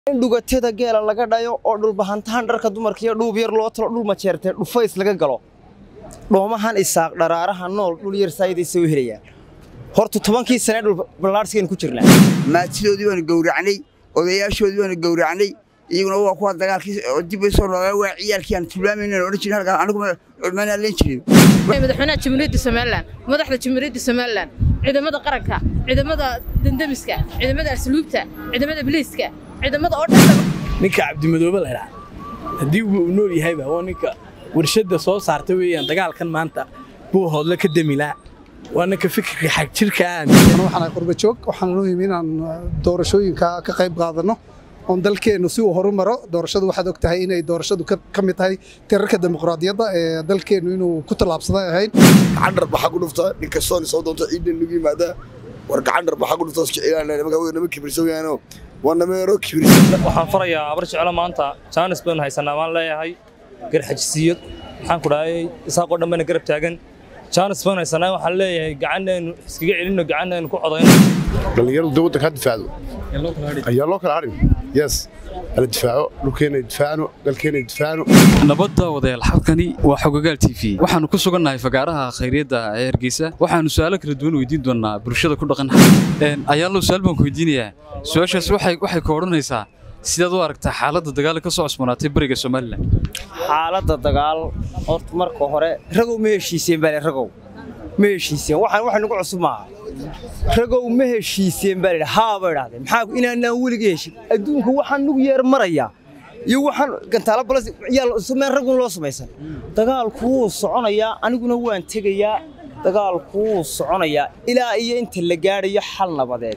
Dhugatada geela laga dhayo oo dhulbahantaan dharka dumarka iyo dhuub yar loo talo dhul ma jeertay dhufays laga galo dhoomahan isaaq dharaaraha nool dhul yar saayidaysa u helayaan horta 10kii sano dhul balaarsigan ku jirnaa maatidoodii waan gowracnay odayaashoodii waan gowracnay iyaguna waa kuwa dagaalkii dib u soo noqday waa ciyaalkii aan tilmaamayna original halka anigu ma leen jirin madaxweynaha Jamhuuriyadda Soomaaliland madaxda Jamhuuriyadda Soomaaliland ciidamada qaranka ciidamada dandamiska ciidamada asluubta ciidamada booliiska ciidamada oo dhan ninka Cabdimadoobe la yiraahdo hadii uu nool yahay waa ninka warshada soo saartay weeyaan dagaalkan maanta buu hoodla ka damilaa waana ka fikirka xaq jirka waxaan qurba joog waxaan u yimid aan doorashooyinka ka qayb qaadano oo dalkeenu si uu horumaro doorashadu waxaad ogtahay inay doorashadu ka mid tahay tirarka dimuqraadiyadda ee dalkeenu inuu ku talaabsaday ahayn gacandar waxa ku dhufta ninka soo doonto ciidan lagu yimaada war gacandar waxa ku dhufta jeceelaanay nimanka kibirsawayaano wana meero kibirsan waxaan farayaa abar jecel maanta chance baan haysanaa waan leeyahay garxajisiyad waxaan ku dhaayay isaaqo dhammaan garab taagan chance baan haysanaa waxaan leeyahay gacanaynu iskaga celino gacanaynu ku codayno dhalinyaradu dawladda ka difaacdo ayaa loo kala harin yes ala difaaco dhulkeena difaacno dalkeena difaacno nabadda wadayaal halkani waa Xogogaal TV waxaanu ku sugannahay fagaaraha khayriyada ee Hargeysa waxaanu su'aalo kala duwan weydiin doonaa bulshada ku dhaqan ayaa loo su'aal baan ku weydiinayaa su'aashaas waxay ka oranaysaa sidaad u aragtaa xaaladda dagaal ka soo cusbanaatay bariga Soomaaliland xaaladda dagaal horta marka hore ragow ma heshiiseen baa ragow ma heshiiseen waxaan ugu cusub maaha ragow ma heshiiseen baa haa baa dhacday maxaa inaan weliga heshin adduunku waxaan ugu yeer maraya iyo waxaan gantaalo balas yaa Soomaaliland ragow loo sameeysan dagaalku wuu soconayaa aniguna waan tagayaa dagaalku wuu soconayaa ilaa iyo inta la gaarayo xal nabadeed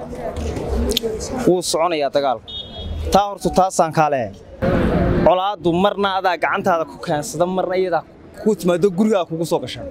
wuu soconayaa dagaalku taa horta taasaan kaale colaadu marna adaa gacantaada ku kaansada marna iyada ku timaado guriga kugu soo gashay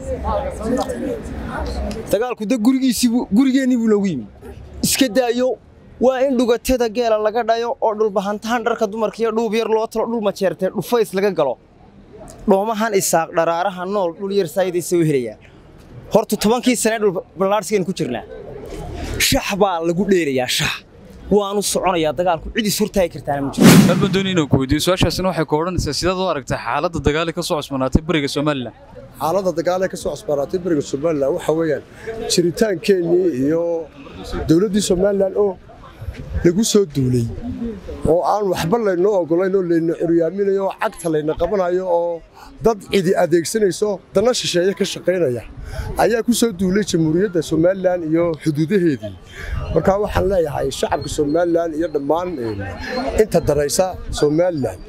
dagaalku gurigeeni buu loogu yimi iska daayo waa in dhugatada geela laga dhayo oo dhulbahantaan dharka dumarka iyo dhuub yar loo talo dhul ma jeertay dhufays laga galo dhoomahan isaaq dharaaraha nool dhul yar saayidaysa u helayaan horta 10kii sano dhul balaarsigan ku jirnaa shax baa lagu dheerayaa shax waanu soconayaa dagaalku cid is hortaagi kartaa ma jiro dalban doonina ku weydiiyo su'aashaasina waxay ka oranaysaa sidaad u aragtaa xaaladda dagaal ka soo cusbanaatay bariga Soomaaliland xaaladda dagaal ka soo cusbanaatay bariga Soomaaliland waxa weeyaan jiritaankeenii iyo dawladda Soomaaliland oo lagu soo duulay oo aan waxba laynoo ogolayn oo layna curiyaaminayo cagta layna qabanayo oo dad cidi adeegsanayso dana shisheeye ka shaqeynaya ayaa ku soo duulay Jamhuuriyadda Soomaaliland iyo xuduudaheedii marka waxaan leeyahay shacabka Soomaaliland iyo dhammaan inta daraysa Soomaaliland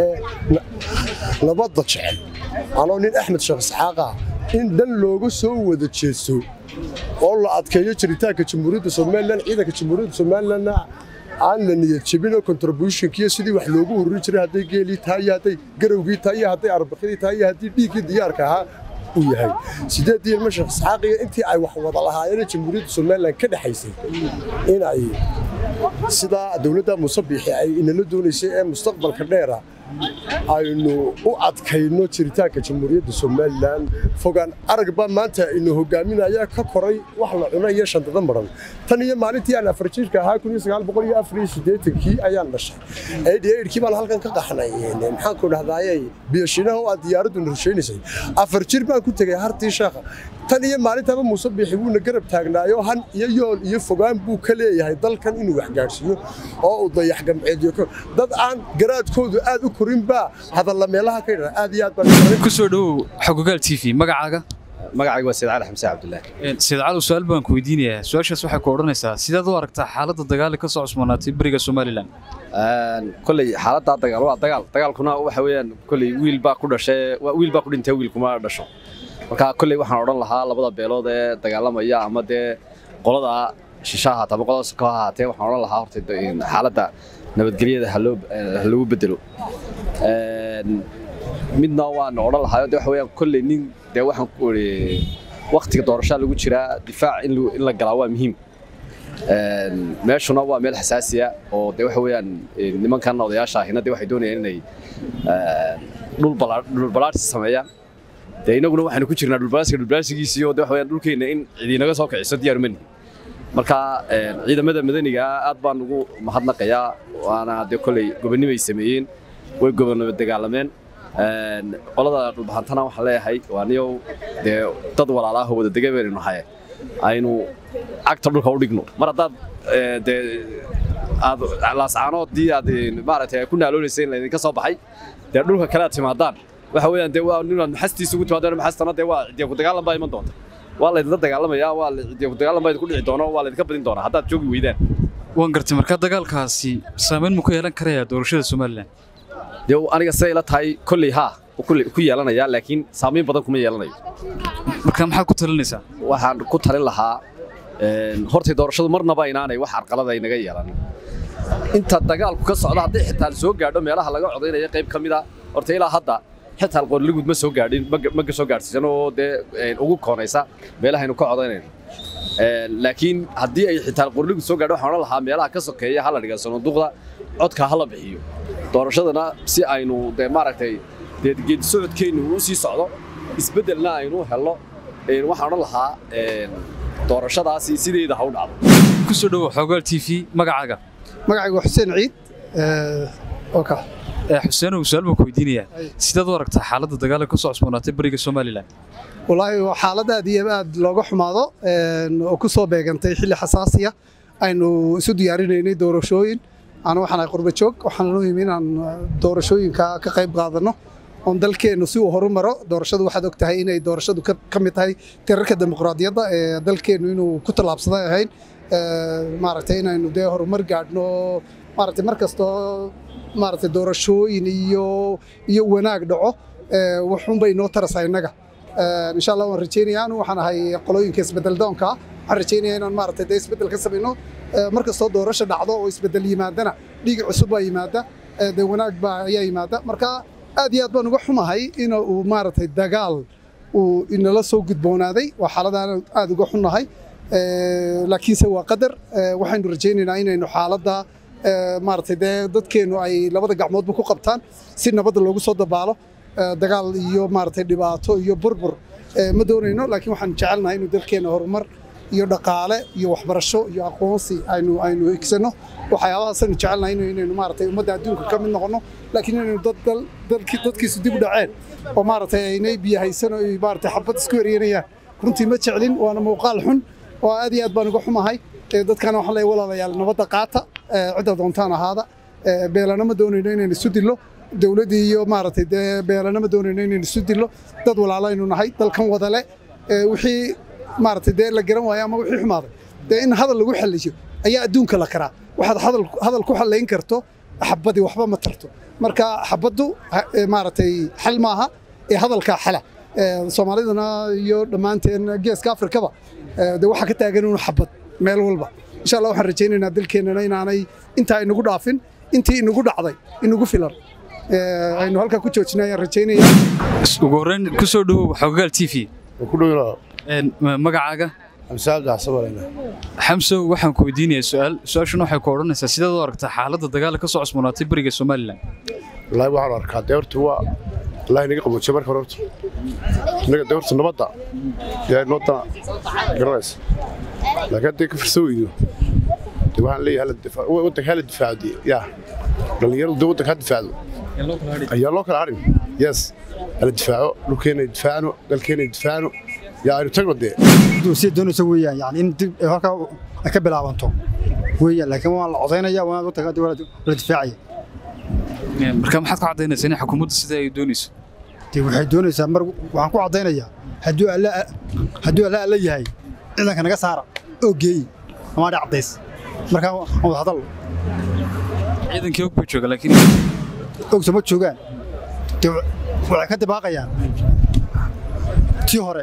nabadda jecel anoo nin Axmed Sheekh Isxaaqa in dan looga soo wada jeeso oo la adkeeyo jiritaanka Jamhuuriyadda Soomaaliland ciidanka Jamhuuriyadda Soomaaliland aan la niyad jabin oo contribution-kiyo sidii wax loogu ururin jiray haday geeli tahay haday garowgii tahay haday arbaqadii tahay haday dhiigii diyaarka ahaa uu yahay sideedii ma Sheekh Isxaaqiya intii ay wax wada lahaayeen Jamhuuriyadda Soomaaliland ka dhaxaysay in ay sida dawladda Musabbixi ay inala doonaysay ee mustaqbalka dheera aynu u adkayno jiritaanka Jamhuuriyadda Soomaaliland fogaan aragba maanta inuu hogaaminayo ka koray wax la cunay iyo shantada maran tan iyo maalintii aan afar jirka ahaa 1984kii ayaan dhashay eedkii baan halkan ka qaxnay maxaan ku dhahdaayay biyashinaha oo diyaaraddu nursheenaysay afar jir baan ku tagay hartii sheekha tan iyo maalintaaba Musabbixi wuuna garab taagnaayo han iyo yool iyo fogaan buu ka leeyahay dalkan inuu wax gaarsiiyo oo uu dayax gamceediyo dad aan garaadkoodu aad u korin baa hadal meelaha ka yiraahdo aad iyo aad baan ku soo dhaw Xogogaal TV magacaaga magacaygu waa Said Cali Xamse Cabdullaahi Said Cali su'aal baan ku weydiinayaa su'aashaas waxay ka oranaysaa sidaad u aragtaa xaaladda dagaal ka soo cusbanaatay bariga Soomaaliland kulay xaaladda dagaal waa dagaalkuna waxa weeyaan kulay wiil baa ku dhashay wiil baa ku dhintay wiil kuma dhasho marka kulay waxaan oran lahaa labada beelood ee dagaalamaya ama de qolada shishaha taba qolada ka haatee waxaan oran lahaa horta xaaladda nabadgelyada haloo bedelo midna waan oran lahaa waxa weeyaan kulay nin de waxaan ku waqtiga doorashada lagu jiraa difaac in la galaa waa muhiim meeshuna waa meel xasaasiya oo de waxa weeyaan nimankan odayaasha ahina de waxay doonayaan inay dhul balaarsi sameeyaan de inaguna waxaan ku jirnaa dhul balaarsigiisa iyo de waxa weeyaan dhulkeena in cidi naga soo kiciso diyaar mani marka ciidamada madaniga aad baan ugu mahadnaqayaa waana de kulay gobonimay sameeyeen way gobonimo dagaalameen qolada dhulbahantana waxa leeyahay waaniyow de dad walaalaha wada degabeenu haye aynu agta dhulka u dhigno mar hadaad de aad laascaanoodii aad maaragtay ku naaloolayseen la idinka soo baxay de dhulka kale aad timaadaan waxa weeyaan de waa nin maxastiisa ugu timaadaan maxastana de waa ciidan ku dagaalan baa iman doonta waa la idin dagaalamaya waa la ciidan ku dagaalan baa ku dhici doona waa la idinka badin doona haddaad joogi weydaan waan gartay marka dagaalkaasi saameyn ma ku yeelan karaya doorashada Soomaaliland de aniga say la tahay kulli ku yeelanaya laakiin saameyn badan kuma yeelanayo marka maxaad ku talinaysaa waxaan ku talin lahaa hortay doorashadu marnaba inaanay wax arqalada inaga yeelan inta dagaalku ka socda haddii xitaa soo gaadho meelaha laga codeynayo qayb ka mid ah horta ilaa hadda xitaa qorligud ma soo gaadhin ma soo gaarsiisan oo de ugu koonaysa meelaha aynu ka codeynayno laakiin haddii ay xitaa qorligud soo gaadho waxaan lahaa meelaha ka sokeeya hala dhiga sanduuqda codka hala bixiyo doorashadana si aynu de maaragtay geedi socodkeenu u sii socdo isbedelna aynu helno waxaan lahaa doorashadaasi sideeda ha u dhacdo ku soo dhawo xogaal TV magacaaga Xuseen Ciid okay Xuseen oo su'aal ku weydiinaya sidaad u aragtaa xaaladda dagaalka ka soo cusboonaatay bariga Soomaaliland wallahi waa xaalad aad iyo aad looga xumaado oo ku soo beegantay xilli xasaasiya aynu isu diyaarinaynay doorashooyin ana waxaan ay qurba joog waxaan loo yimid inaan doorashooyinka ka qayb qaadano oo dalkeenu si uu horumaro doorashadu waxaad ogtahay inay doorashadu ka mid tahay tirarka dimuqraadiyadda ee dalkeenu inuu ku talaabsaday ahayn maaragtay inaynu dee horumar gaadhno maaragtay markasto maaragtay doorashooyin iyo wanaag dhaco wuxuun bay noo taraysaa innaga insha Allah waan rajeynayaa waxaan ahay qolooyinka isbedel doonka waxaan rajeynayaa inaan maaragtay dee isbedel ka samayno markastoo doorasho dhacdo oo isbedel yimaadana dhiig cusub baa yimaada dee wanaag baa ayaa yimaada marka aad iyo aad baan uga xumahay in uu maaragtay dagaal uu inala soo gudboonaaday waa xaaladaan aad uga xunahay laakiinse waa qadar waxaynu rajeynaynaa inaynu xaaladda maaragtay dee dadkeenu ay labada gacmoodba ku qabtaan si nabadda loogu soo dabaalo dagaal iyo maaragtay dhibaato iyo burbur ma doonayno laakiin waxaan jecelnahay inuu dalkeena horumar iyo dhaqaale iyo waxbarasho iyo aqoonsi aynu higsano waxyaabahaasaynu jecelnahay inaynu maaragtay ummadda adduunka ka mid noqono laakiin inaynu dadkiisu dib u dhaceen oo maaragtay aynay biyo haysan oo maaragtay xabad isku eryanayaan runtii ma jeclin waana muuqaal xun oo aad iyo aad baan uga xumahay dadkana waxaan leeyahay walaalayaal nabadda qaata cidda doontaan ahaada beelana ma doonayno inaynu isu dillo dawladdii iyo maaragtay dee beelana ma doonayno inaynu isu dillo dad walaalaynu nahay dalkan wadale wixii maaragtay dee la garan waayo ama wixii xumaaday dee in hadal lagu xalliyo ayaa adduunka la karaa waxaad hadal ku xallayn karto xabadii waxba ma tarto marka xabaddu maaragtay xal maaha ee hadalkaa xala Soomaalidana iyo dhammaanteen geeska Afrikaba dee waxa ka taagan inuu xabad meel walba insha Allah waxaan rajeynaynaa dalkeenana inaanay inta inagu dhaafin intii inagu dhacday inagu filan aynu halka ku joojinayaan rajeynayaa ugu horreyn ku soo dhawo xogaal TV ku dhawaa magacaaga Xamso waxaan ku weydiinayaa su'aashuna waxay ku oranaysaa sidaad u aragtaa xaaladda dagaalka ka soo cusboonaatay bariga Soomaaliland wallahi waxaan arkaa deertu waa wallahi naga qaboojiye marka hore naga deertu nabadda yaa nota garas laakiin dadka firsooyido waxaan leeyahay waddanka hala difaacdi yaa dhalinyaradu waddanka ha difaacdo ayaa loo kala harin yes hala difaaco dhulkeena difaacno dalkeena difaacno yaa aynu tagno dee si doonaysa weeyaan yani in halka ay ka bilaabanto weeyaan laakiin waa la codeynaya waa waddanka la difaacaya marka maxaad ku cadaynaysaa in xukuumaddu sida ay doonayso waxay doonaysaa mar waxaan ku cadaynayaa hadduu alla la yahay ciidanka naga saara oo geey ama dhacdays marka wada hadal ciidankii og buu jooga laakiin ogsa ma joogaan waxay ka dibaaqayaan tii hore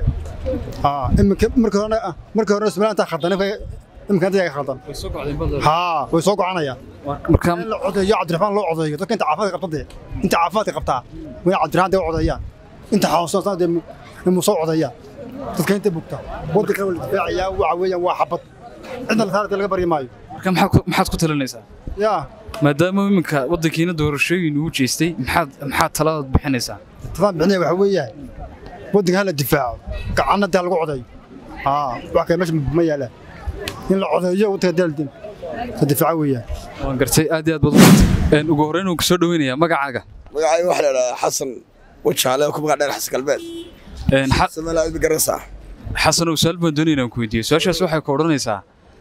marka hore Soomaaliland khaldanay imkaan dadka khaldan way soo gocanayaan marka la codeeyo Cabdiraxmaan loo codeeyo dadka inta caafimaad qabtay inta caafimaad qabtaa way Cabdiraxmaan day codeeyaan inta xawsan inuu soo codeeyaan dadka inta bugta waddanka wala difaaciyaa waxa weeyaan waa xabad cidna la saartay laga bari maayo marka maxaad ku talinaysaa maadaama iminka waddankiina doorashooyin uu jeestay maxaad talaad bixinaysaa waxa weeyaan waddanka la difaaco gacanada lagu codeeyo wax kale meesha ma yaalaan in la codeeyo waddanka daldin ka difaaca weeyaan waan gartay aad iyo aad baad u mahadsan ugu horreyn uu kusoo dhaweynayaa magacaaga magacayga waxaa la idhahdaa xasan wajaale ku magac dheer xasan galbeed samalaad bigarasa xasan oo su'aal baan doonayna ku weydiiyo su'aashaas waxay ka odhanaysaa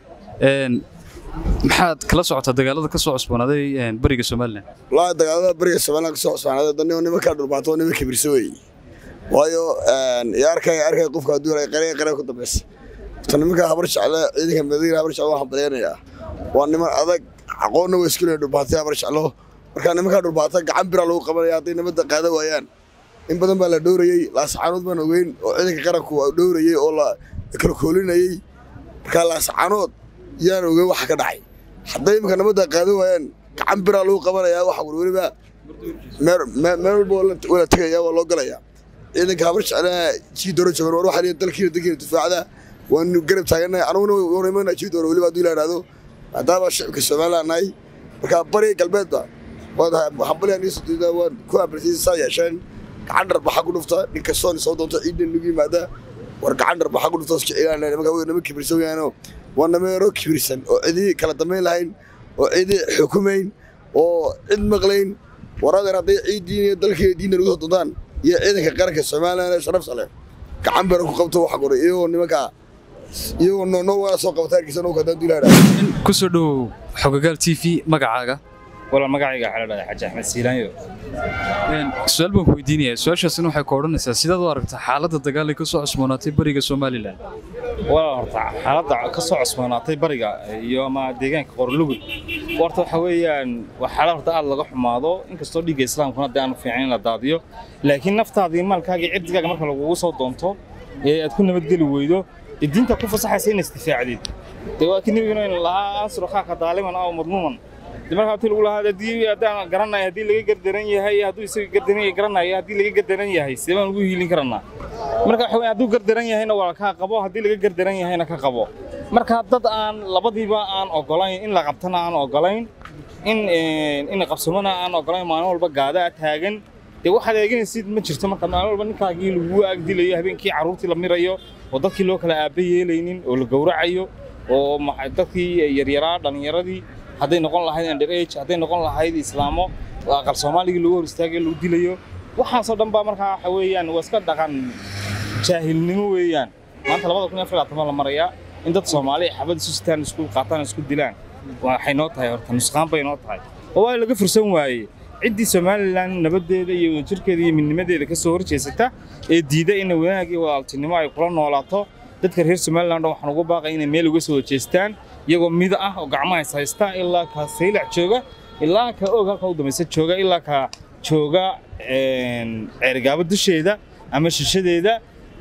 maxaad kala socotaa dagaalada ka soo cusboonaaday bariga Soomaaliland wallaahi dagaalada bariga Soomaaliland ka soo cusboonaaday dadnimo nimanka dhulbaato nimanka kibirso weey waayo arkay qofka haduu ay qareen ku dambeys tan nimanka habar jecel ciidanka madiina habar jecel waxaan baleenayaa waa niman adag aqoonna way isku leeyahay dhulbaato habar jecel marka nimanka dhulbaato gacan bira lagu qabanaya haday nabadda qaada waayaan in badan baa la dhowrayay laascaanood baan ogeyn oo ciidanka qaranku waa dhowrayay oo la kala koolinayay marka laascaanood yaan ogeyn waxa ka dhacay haday imka nabadda qaada waayaan gacan bira lagu qabanaya waxa waliba meel wala tagaya waa loo galaya ciidanka habar jecel jii doro joogan war waxa dalkiina degan difaacada waan garab taaganahay anuguna wareemana jii doro waliba hadii la yiraahdo hadaba shacabka Soomaaliland marka bari galbeedba wada xabalaani sidoo waan ku abrisiisay yeeshan gacan darbaxa ku dhufta ninka soo doonto ciidan lagu yimaada war gacan darbaxa ku dhufta iska ilaalinay nimanka way nimanka kibirsan yaano wana meero kibirsan oo cidii kala dambeyn lahayn oo cidii xukumeyn oo cid maqlayn waradan haday ciidiin dalkeediina lagu doodaan iyo ciidanka qaranka Soomaaliland sharaf sale gacan bar ku qabto wax qoray iyo nimanka iyo no waa soo qabtaarkiisana oo kadaan dilaara ku soo dhow Xogogaal TV magacaaga wala magacayga waxa la dhahay Xaji Axmed Siilaanyo su'aal baan ku weydiinayaa su'aashaasina waxay ka odhanaysaa sidaad u aragtaa xaaladda dagaalka ka soo cusboonaatay bariga Soomaaliland wala horta xaaladda ka soo cusboonaatay bariga iyo ama deegaanka Qorlugud horta waxa weeyaan waxa horta aad laga xumaado inkastoo dhiigga islaamkuna aan fiicnayn la daadiyo laakiin naftaada iyo maalkaaga cirdigaaga marka lagu soo doonto ee aad ku nabadgeli weydo diinta ku fasaxaysa in istifaacdid dawaakin nabiguna la asro xaqa daaliman aw madmuuman marka tii lagu lahaa hadii aan garanay hadii laga gardaran yahay haduu isaga gardaran garanay hadii laga gardaran yahay sidaan ugu hiilin karnaa marka waxa weey haduu gardaran yahayna waa ka qabo hadii laga gardaran yahayna ka qabo marka dad aan labadiiba aan ogolayn in la qabtana aan ogolayn in qabsomana aan ogolayn maalin walba gaada taagan waxaad eeganaysid ma jirto marka maalin walba ninkaagii lagu agdilayo habeenkii caruurtii la mirayo oo dadkii loo kala aabayeelaynin oo la gowracayo oo dadkii yaryaraa dhalinyaradii hadday noqon lahayd underage hadday noqon lahayd islaamo aqal Soomaaliga lagu hor istaagay lagu dilayo waxaas oo dhan baa marka waxa weeyaan waa iska dhaqan jaahilnimo weeyaan maanta 2024 la maraya in dad Soomaali xabad isu sitaan isku qaataan isku dilaan waxay noo tahay horta nusqaan bay noo tahay oo waa laga fursan waayay ciddii Soomaaliland nabadeeda iyo jirkeeda iyo midnimadeeda ka soo horjeesata ee diiday in wanaag iyo walaaltinimo ay kula noolaato dadka reer Soomaaliland waxaan ugu baaqay inay meel uga soo jeestaan iyagoo mid ah oo gacmaha haysta ilaa ka saylac jooga ilaa ka oga ka u dameysa jooga ilaa ka jooga ergaabo dusheeda ama shishadeeda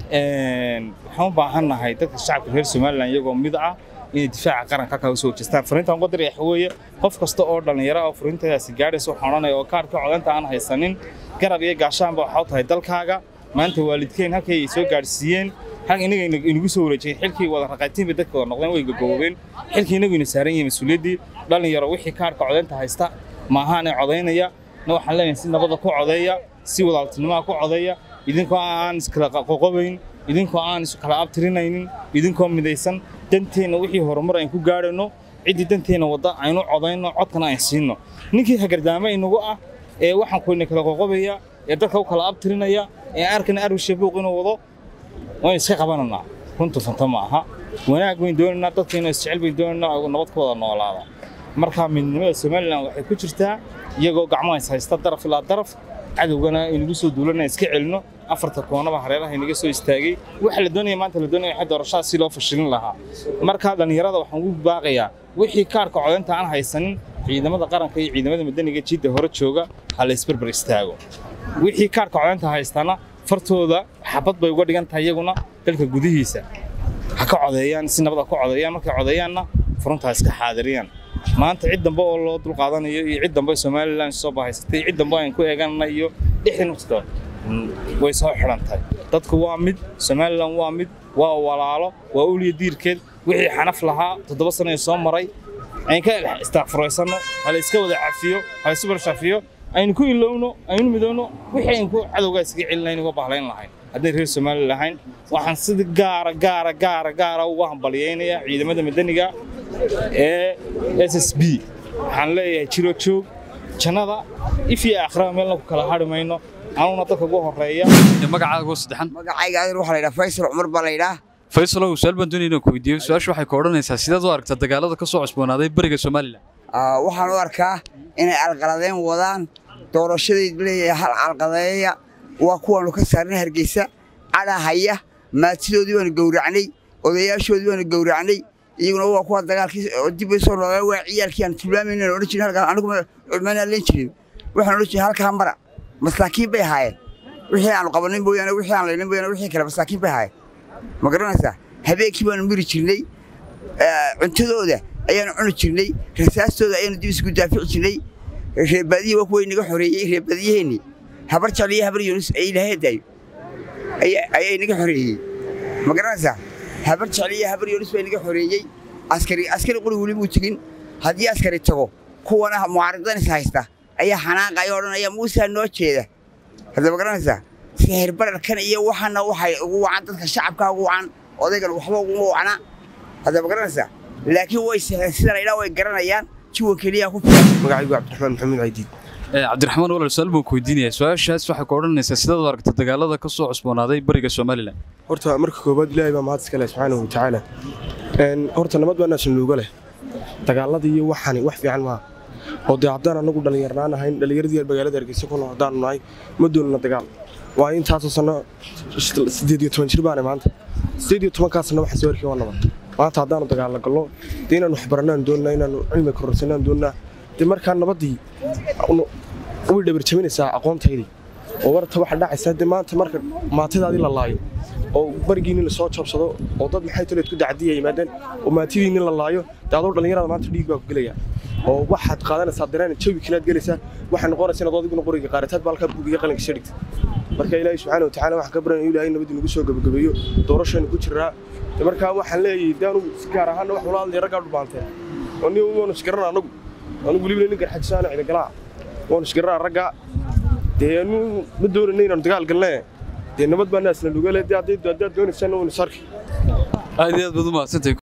waxaan u baahanahay dadka shacabka reer Soomaaliland iyagoo mid ah in difaaca qaranka ka soo jeestaan fariintan qodar ay xaweye qof kasta oo dhalinyaro oo fariintaasi gaarayso waxaan oo kaarka codanta aan haysanin garab iyo gaashaan ba waxa tahay dalkaaga maanta waalidkeen halkay soo gaarsiiyeen hal inagu soo wareejay xilkii wada raqaytiinba dadka wada noqdeen way gagoobeen xilkii inagu ina saaran yahay mas'uuliyadii dhalinyaro wixii kaarka codanta haysta ma ahaan ay codeynaya waxaan leenahay si nabad ku codeeya si walaaltinimo ku codeeya idinkoo aan iskala qoqobayn idinkoo aan isu kala abtirinaynin idinkoo midaysan danteena wixii horumar aan ku gaarayno cidii danteena wada aynu codeyno codkana aan siino ninkii hagardaama inagu ah ee waxaan ku kala qoqobaya ee dadka u kala abtirinaya ee arkana arusha buuq inuu wado way iska qabananaa runtu fanta ma aha wanaag weyn doonana dadkeena isjecel bay doonana nabad ku wada noolaada marka midnimada Soomaaliland waxay ku jirtaa iyagoo gacmaha haysta daraf ilaa daraf cadawgana inagu soo duulana iska celino afarta koonaba hareeraha inaga soo istaagay waxa la doonaya maanta la doonaya waxa doorashada si loo fashilin lahaa marka dhalinyarada waxaan ugu baaqayaa wixii kaarka codanta aan haysanin ciidamada qaranka iyo ciidamada madaniga jidda hore jooga hal isbarbar istaago wixii kaarka codanta haystana fartooda xabad bay uga dhigan tahay iyaguna dalka gudihiisa ha ka codeeyaan si nabad ah ku codeeyaan markay codeeyaanna furuntaas ka xaadiriyaan maanta cid dambe oo loo dul qaadanayo iyo cid dambe Soomaaliland soo baahaysatay cid dambe aan ku eeganayo dhixin waqtiga way soo xirantay dadku waa mid Soomaaliland waa mid waa walaalo waa uliye diirkeed wixii xanaf lahaa 7 sano soo maray aan ka istaaqfuraysano hal iska wada cafiyo hal isbar shafiyo aynu ku ilowno aynu midowno wixii aan ku cadawga iska celinayno uga baahleen lahayn hadday reer Soomaaliland lahayn waxaan sida gaara uga hambalyeynaya ciidamada madaniga ee SSB waxaan leeyahay jiro joog jannada ifii aakhira meelna ku kala hadhmayno anuna dadka ugu horeeya magacaaga saddexan magacayga waxa la yiraahdaa Faysal Umar baa la yiraahdaa Faysal oo su'aal baan doonayna ku weydiiyo su'aashu waxay ka odhanaysaa sidaad u aragtaa dagaalada ka soo cusboonaaday bariga Soomaaliland waxaan u arkaa inay alqaladeen wadaan doorashadii leeyahay hal alqadeeya waa kuwan ka saarnay Hargeysa ala haya maatidoodii waan gowracnay odayaashoodii waan gowracnay iyaguna waa kuwa dagaalkii dib u soo noqday waa ciyaalkii aan tilmaamayna original halka anigu mana leen jirin waxaan u jeedaa halka mara masaakiin bay haayeen wixii aan qabanin booyana wixii aan leeyahay booyana wixii kale masaakiin bay haayeen ma garanaysaa habeenkii baan miri jirnay cuntadooda ayaan cuni jirnay rasaastooda ayaan dib isku daafici jirnay reebadii waa kuwa inaga xoreeyay reebadiyeeni habar jaliye habar yunus ay ilaahay ay inaga xoreeyay ma garanaysaa habar jaliye habar yunus bay inaga xoreeyay askari qori wali buu tagin hadii askari tago kuwana mucaaridan is haysta ayaa xanaaqay oranaya Muuse noo jeeda hada ma garanaysaa sihir bararkan iyo waxana waxay ugu wacan dadka shacabka ugu wacan odaygan waxba ugu wacana hada ma garanaysaa laakiin way sida ilaa way garanayaan jiwa kaliya ku filan magacaygu Cabdiraxmaan Maxamed Caydiid Cabdiraxmaan walaal su'aal baan ku weydiinayaa su'aashaas waxay ka odhanaysaa sidaad u aragtaa dagaalada ka soo cusboonaaday bariga Soomaaliland horta marka koobaad Ilaahay baa mahad iska leh subhanahu wa ta'ala horta nabad baa naasan looga leh dagaaladii iyo waxani wax fiican ma oo haddaan anagu dhalinyarnaan ahayn dhalinyaradii magaalada Hargeysa ku nool haddaan nahay ma doonno dagaal waa intaas sano 18 jir baan maanta 18 ka sano waxa soo arkay waa nabad maanta haddaan dagaal la galo inaan wax baranaan doonaa inaan cilmi kororsanaan doonaa markaa nabadii way dhabar jabinaysaa aqoontaydii oo warta waxa dhacaysa maanta marka maatidaadii la laayo oo barigiina la soo jabsado oo dad maxay taleed ku dacdiyay yimaadeen oo maatidiina la laayo daadoo dhalinyarada maanta dhiig baa ku galaya oo waxaad qaadanaysaa dareen jawi kala galaysa waxa noqonaysa inaad adiguna qoriga qaarataad balka buugiga qalinka shirigta marka Ilaahay subhanahu wa ta'ala wax ka baran Ilaahay nabadii nagu soo gabagabeeyo doorashada ku jiraa marka waxaan leeyahay daanu gaar ahaan wax walaal yar gaar dhubaantay oo nin uu isgarana anagu waliba nin garxajsan cid galaa oo isgarana raga deenu ma doonayna inaan dagaal galnay nabad baa naasna luga leeyahay hadii doonaysan oo sarki aad iyo aad baad u mahadsantahay